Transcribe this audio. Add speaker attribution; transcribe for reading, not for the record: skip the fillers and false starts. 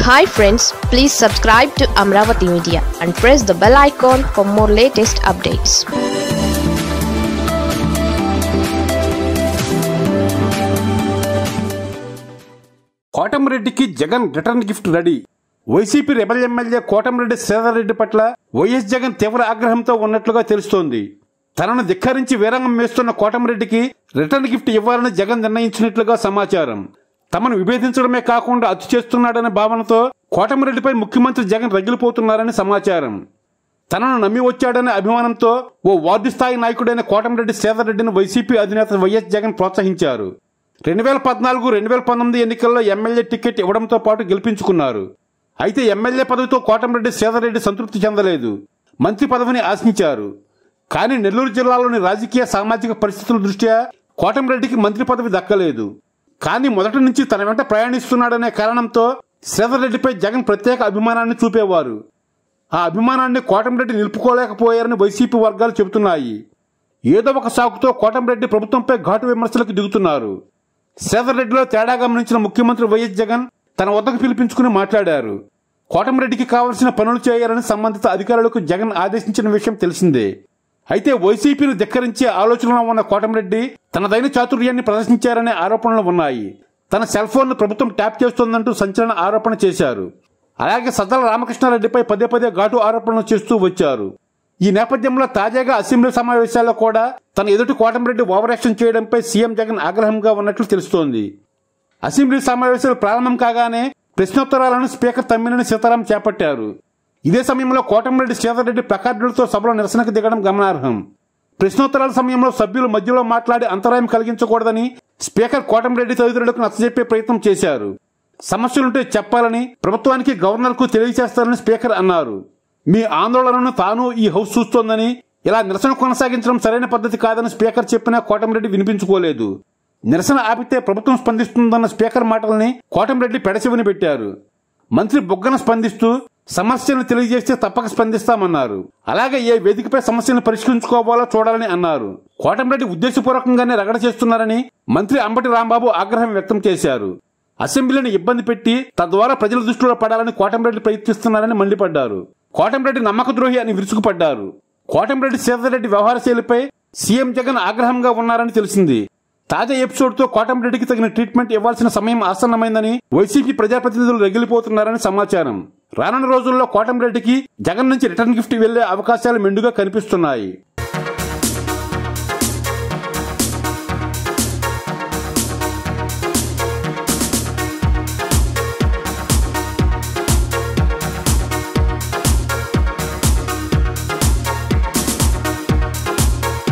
Speaker 1: Hi friends, please subscribe to Amaravathi Media and press the bell icon for more latest updates.
Speaker 2: kotam reddy ki Jagan return gift ready. YCP rebel MLA Kotam Reddy Sridhar Reddy పట్ల YS Jagan తీవ్ర ఆగ్రహంతో ఉన్నట్లుగా తెలుస్తోంది. తనను ధిక్కరించి వీరంగం వేస్తున్న కోటం రెడ్డికి రిటర్న్ గిఫ్ట్ ఇవ్వాలని జగన్ నిర్ణయించినట్లుగా సమాచారం. తమను విభేదించడమే కాకుండా అచ్చు చేస్తున్నాడనే భావనతో కోటం రెడ్డిపై ముఖ్యమంత్రి జగన్ రగిలిపోతున్నారని సమాచారం. తనను నమ్మి వచ్చాడనే అభిమానంతో ఓ వార్డు స్థాయి నాయకుడైన కోటం రెడ్డి శ్రీధర్ రెడ్డిని వైసీపీ అధినేత వైఎస్ జగన్ ప్రోత్సహించారు. 2014-2019 ఎన్నికల్లో ఎమ్మెల్యే టికెట్ ఇవ్వడంతో పాటు గెలిపించుకున్నారు. అయితే ఎమ్మెల్యే పదవితో కోటం రెడ్డి శ్రీధర్ రెడ్డి సంతృప్తి చెందలేదు. మంత్రి పదవిని ఆశించారు. కానీ నెల్లూరు జిల్లాలోని రాజకీయ సామాజిక పరిస్థితుల దృష్ట్యా కోటం రెడ్డికి మంత్రి పదవి దక్కలేదు. కానీ మొదటి నుంచి తన వెంట ప్రయాణిస్తున్నాడనే కారణంతో శ్రీధర్ రెడ్డిపై జగన్ ప్రత్యేక అభిమానాన్ని చూపేవారు. ఆ అభిమానాన్ని కోటం రెడ్డి నిలుపుకోలేకపోయారని వైసీపీ వర్గాలు చెబుతున్నాయి. ఏదో ఒక సాకుతో కోటం రెడ్డి ప్రభుత్వంపై ఘాటు విమర్శలకు దిగుతున్నారు. శ్రీధర్ రెడ్డిలో తేడా గమనించిన ముఖ్యమంత్రి వైఎస్ జగన్ తన వద్దకు పిలిపించుకుని మాట్లాడారు. కోటం రెడ్డికి కావలసిన పనులు చేయాలని సంబంధిత అధికారులకు జగన్ ఆదేశించిన విషయం తెలిసిందే. అయితే వైసీపీని ధిక్కరించే ఆలోచనలో ఉన్న కోటం రెడ్డి తనదైన చాతుర్యాన్ని ప్రదర్శించారనే ఆరోపణలు ఉన్నాయి. తన సెల్ ఫోన్ ను ప్రభుత్వం ట్యాప్ చేస్తోందంటూ సంచలన ఆరోపణ చేశారు. అలాగే సజ్జల రామకృష్ణారెడ్డిపై పదే ఘాటు ఆరోపణలు చేస్తూ వచ్చారు. ఈ నేపథ్యంలో తాజాగా అసెంబ్లీ సమావేశాల్లో కూడా తన ఎదుటి కోటం రెడ్డి ఓవర్ యాక్షన్ చేయడంపై సీఎం జగన్ ఆగ్రహంగా ఉన్నట్లు తెలుస్తోంది. అసెంబ్లీ సమావేశాలు ప్రారంభం కాగానే ప్రశ్నోత్తరాలను స్పీకర్ తమ్మినేని సీతారాం చేపట్టారు. ఇదే సమయంలో కోటం రెడ్డి శ్రీధర్ రెడ్డి ప్లకార్డులతో సభలో నిరసనకు దిగడం గమనార్హం. ప్రశ్నోత్తరాల సమయంలో సభ్యులు మధ్యలో మాట్లాడి అంతరాయం కలిగించకూడదని స్పీకర్ కోటం రెడ్డి తదితరులకు నచ్చజెప్పే ప్రయత్నం చేశారు. సమస్యలుంటే చెప్పాలని ప్రభుత్వానికి గవర్నర్కు తెలియజేస్తారని స్పీకర్ అన్నారు. మీ ఆందోళనను తాను ఈ హౌస్ చూస్తోందని, ఇలా నిరసన కొనసాగించడం సరైన పద్ధతి కాదని స్పీకర్ చెప్పినా కోటం రెడ్డి వినిపించుకోలేదు. నిరసన ఆపితే ప్రభుత్వం స్పందిస్తుందన్న స్పీకర్ మాటల్ని కోటం రెడ్డి పెడచెవిని పెట్టారు. మంత్రి బొగ్గన స్పందిస్తూ సమస్యలను తెలియజేస్తే తప్పక స్పందిస్తామన్నారు. అలాగే ఏ వేదికపై సమస్యలను పరిష్కరించుకోవాలో చూడాలని అన్నారు. కోటం రెడ్డి ఉద్దేశపూర్వకంగానే రగడ చేస్తున్నారని మంత్రి అంబటి రాంబాబు ఆగ్రహం వ్యక్తం చేశారు. అసెంబ్లీని ఇబ్బంది పెట్టి తద్వారా ప్రజల దృష్టిలో పడాలని కోటం రెడ్డి ప్రయత్నిస్తున్నారని మండిపడ్డారు. కోటం రెడ్డి నమ్మక ద్రోహి అని విరుచుకుపడ్డారు. కోటం రెడ్డి శ్రీధర్ రెడ్డి వ్యవహార శైలిపై సీఎం జగన్ ఆగ్రహంగా ఉన్నారని తెలిసింది. తాజా ఎపిసోడ్ తో కోటం రెడ్డికి తగిన ట్రీట్మెంట్ ఇవ్వాల్సిన సమయం ఆసన్నమైందని వైసీపీ ప్రజాప్రతినిధులు రగిలిపోతున్నారని సమాచారం. రానున్న రోజుల్లో కోటం రెడ్డికి జగన్ నుంచి రిటర్న్ గిఫ్ట్ వెళ్లే అవకాశాలు మెండుగా కనిపిస్తున్నాయి.